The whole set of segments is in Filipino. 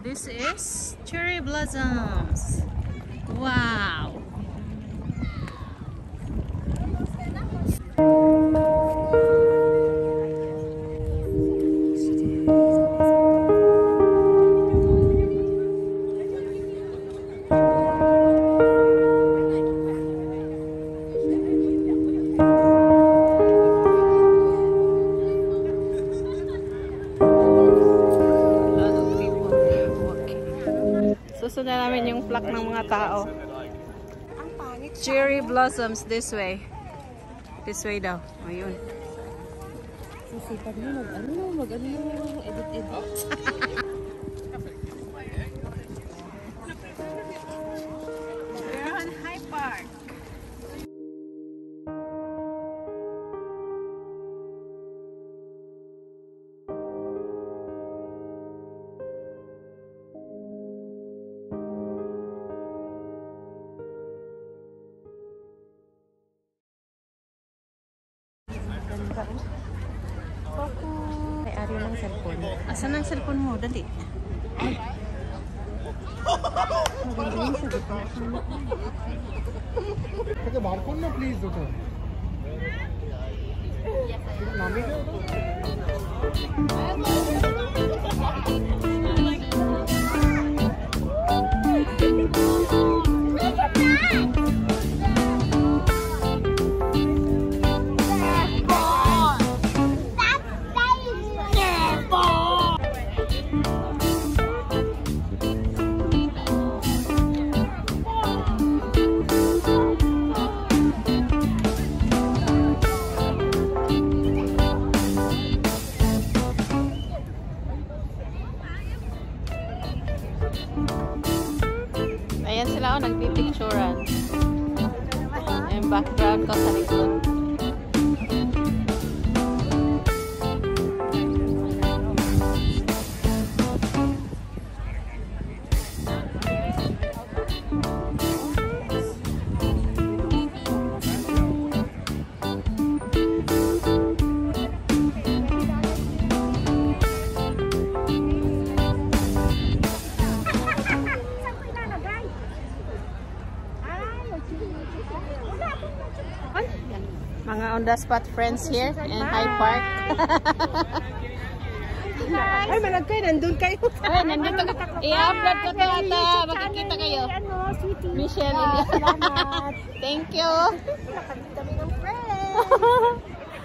This is cherry blossoms. Wow. Susunod namin yung flock ng mga tao. Cherry blossoms this way. This way daw. Ayun. Sisipag mo mag-ano, edit. We're on High Park. May ari ng cellphone. Asan ang cellphone mo? Dali. Maganda yung sagot mo. Okay, barcode na please dito. Nami ka? Ayan sila, nagpipicturan. Yung background ko sa likod. Mga on the spot friends here in High Park. Ay, malag kayo, nandun kayo. Ay, nandito ka. I-upload ko to at makikita kayo. Michelle. Salamat. Thank you. Nakabit kami ng friends.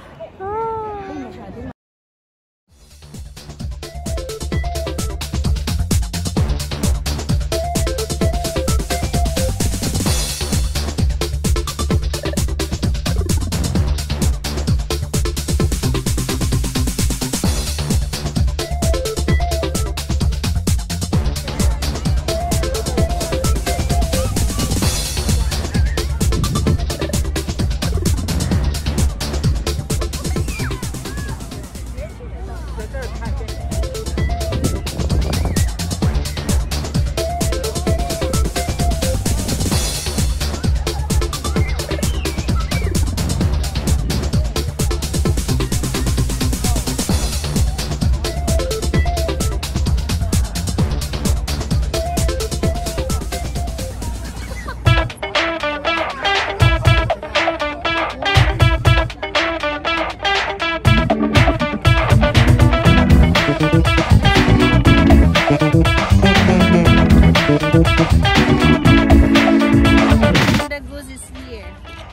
The goose is here.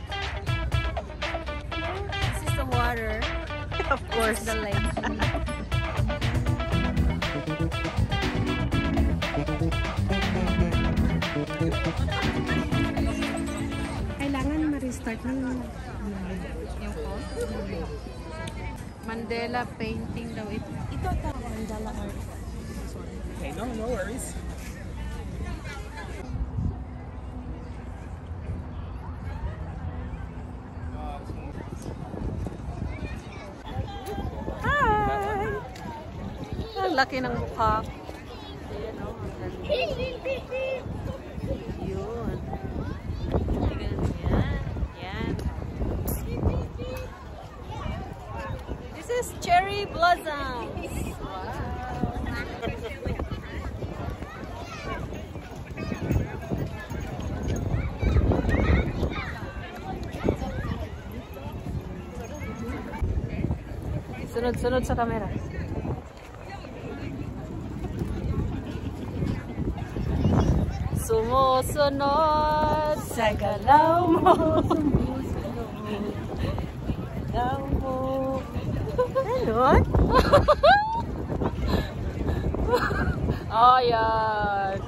This is the water. Of course. The lake. Kailangan ma-restart ng Yung phone? Mandela painting daw ito. ito Mandala art. Okay, no worries. Hi! Ang laki ng mukha. Yun. Yan. This is cherry blossoms. Wow. Sunod-sunod sa camera. Sumusunod sa galaw mo. Galaw mo. Ganon? Ayan.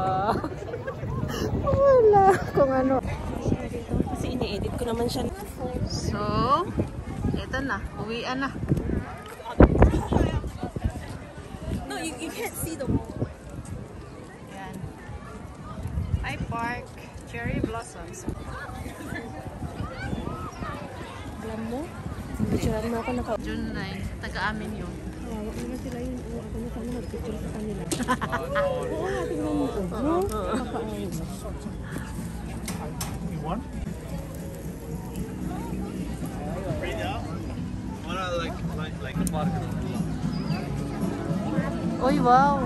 Wala. Kung ano. Kasi ini-edit ko naman siya. So, ito na. Uwian na. No, you can't see the wall. Ayan. Hi Park. Cherry blossoms. Alam mo? Picturean mo ako naka... June 9. Taga-amin yun. Wag naman sila yun. Ako na sana mag-picture sa kanila. Oo nga, tingnan mo ko. No? Nakakaawa. You want? Like the park. Uy, wow.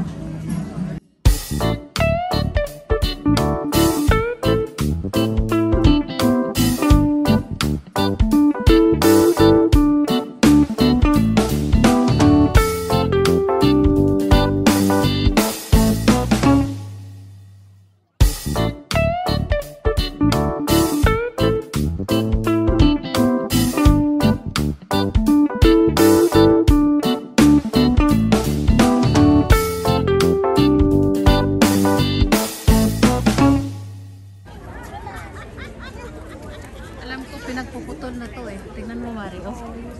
Alam ko pinagpuputol na to eh. Tingnan mo, Mari. Oh.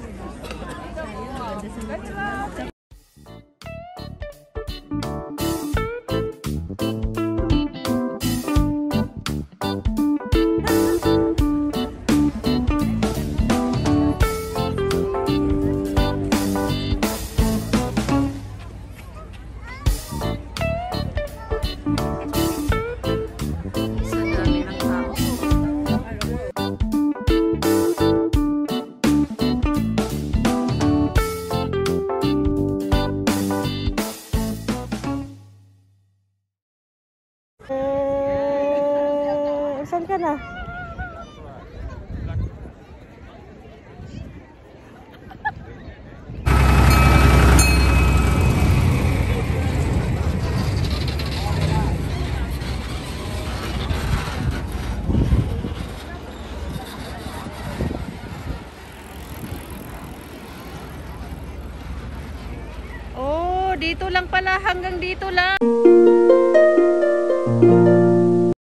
Sa dami ng tao. Saan ka na? Oh, dito lang pala. Hanggang dito lang.